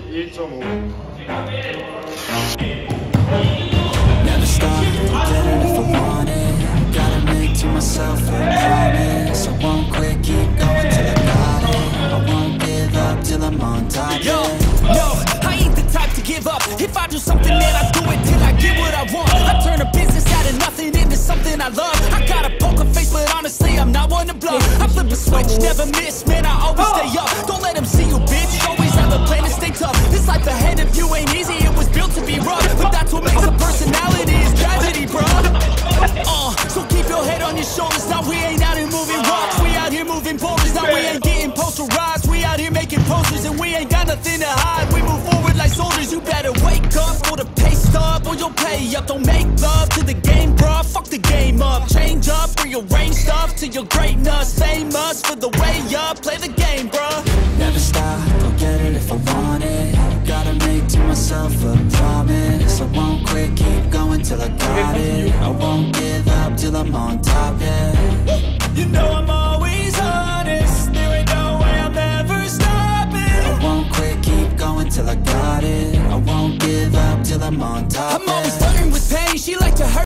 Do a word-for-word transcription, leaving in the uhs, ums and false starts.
삼십일 점 오. Never stop, get it if I want it. Gotta make to myself a promise. I won't quit, keep going till I got it. I won't give up till I'm on top. Yo, no, I ain't the type to give up. If I do something, then I do it till I get what I want. I turn a business out of nothing into something I love. I got a poker face, but honestly, I'm not one to bluff. I flip a switch, never miss, man, I always stay up. Don't let them see you, bitch. Always have a plan to stay tough. This life ahead of you ain't easy, it was built to be rough. But that's what makes a personality, is tragedy, bro. Uh, so keep your head on your shoulders. Now we ain't out here moving rocks, we out here moving boulders. Now we ain't getting posterized, we out here making posters. And we ain't got nothing to hide, we move forward like soldiers. You better wake up for the pay stub, or you'll pay up. Don't make love to the game, bruh, fuck the game up. Change up, rearrange stuff to your greatness. Famous for the way up, play the game, bruh. Never stop, go get it if I want it. Gotta make to myself a promise. I won't quit, keep going till I got it. I won't give up till I'm on top, yeah. You know I'm always honest, there ain't no way I'm ever stopping. I won't quit, keep going till I got it. I won't give up till I'm on top.